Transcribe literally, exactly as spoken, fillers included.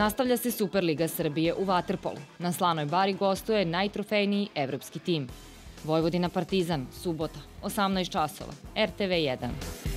Nastavlja se Superliga Srbije u vaterpolu. Na Slanoj Bari gostuje najtrofejniji evropski tim. Vojvodina Partizan, subota, osamnaest časova, R T V jedan.